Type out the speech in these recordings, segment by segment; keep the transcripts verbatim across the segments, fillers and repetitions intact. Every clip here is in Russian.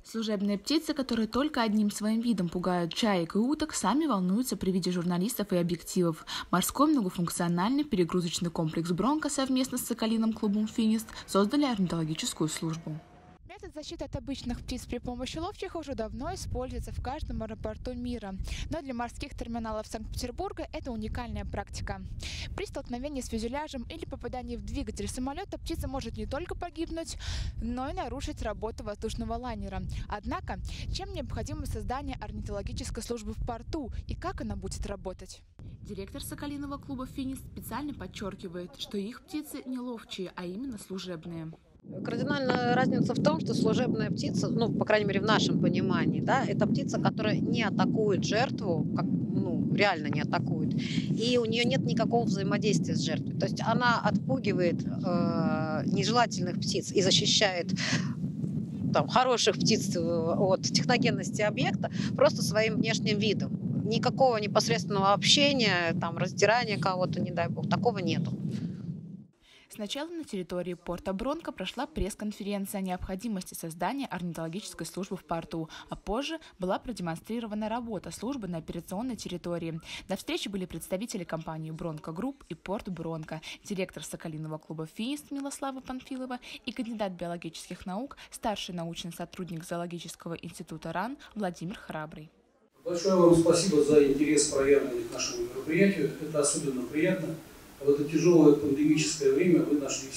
Служебные птицы, которые только одним своим видом пугают чаек и уток, сами волнуются при виде журналистов и объективов. Морской многофункциональный перегрузочный комплекс «Бронко» совместно с Соколиным клубом «Финист» создали орнитологическую службу. Метод защиты от обычных птиц при помощи ловчих уже давно используется в каждом аэропорту мира. Но для морских терминалов Санкт-Петербурга это уникальная практика. При столкновении с фюзеляжем или попадании в двигатель самолета птица может не только погибнуть, но и нарушить работу воздушного лайнера. Однако, чем необходимо создание орнитологической службы в порту и как она будет работать? Директор Соколиного клуба «Финист» специально подчеркивает, что их птицы не ловчие, а именно служебные. Кардинальная разница в том, что служебная птица, ну, по крайней мере, в нашем понимании, да, это птица, которая не атакует жертву, как, ну, реально не атакует, и у нее нет никакого взаимодействия с жертвой. То есть она отпугивает э, нежелательных птиц и защищает там, хороших птиц от техногенности объекта просто своим внешним видом. Никакого непосредственного общения, там, раздирания кого-то, не дай бог, такого нету. Сначала на территории порта Бронко прошла пресс-конференция о необходимости создания орнитологической службы в порту, а позже была продемонстрирована работа службы на операционной территории. На встрече были представители компании «Бронко Групп» и порт Бронко, директор Соколиного клуба «Финист» Милослава Панфилова и кандидат биологических наук, старший научный сотрудник зоологического института РАН Владимир Храбрый. Большое вам спасибо за интерес, проявленный к нашему мероприятию. Это особенно приятно. В это тяжелое пандемическое время вы нашли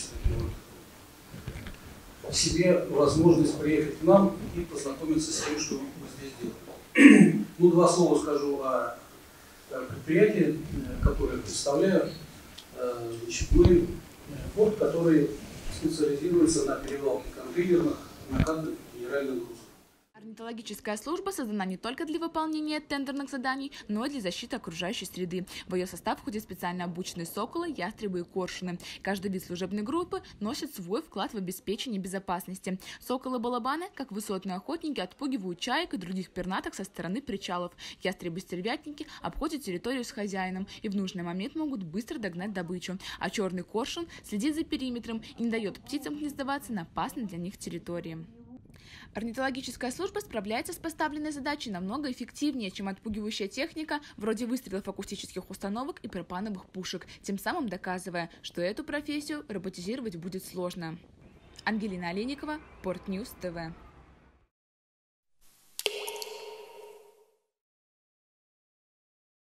в себе возможность приехать к нам и познакомиться с тем, что мы здесь делаем. Ну, два слова скажу о предприятии, которое я представляю. Значит, мы порт, который специализируется на перевалке контейнерных, накатных генеральных грузов. Орнитологическая служба создана не только для выполнения тендерных заданий, но и для защиты окружающей среды. В ее состав входят специально обученные соколы, ястребы и коршуны. Каждый вид служебной группы носит свой вклад в обеспечение безопасности. Соколы-балабаны, как высотные охотники, отпугивают чаек и других пернатых со стороны причалов. Ястребы-стервятники обходят территорию с хозяином и в нужный момент могут быстро догнать добычу. А черный коршун следит за периметром и не дает птицам гнездоваться на опасной для них территории. Орнитологическая служба справляется с поставленной задачей намного эффективнее, чем отпугивающая техника, вроде выстрелов акустических установок и пропановых пушек, тем самым доказывая, что эту профессию роботизировать будет сложно. Ангелина Олейникова, Портньюз ТВ.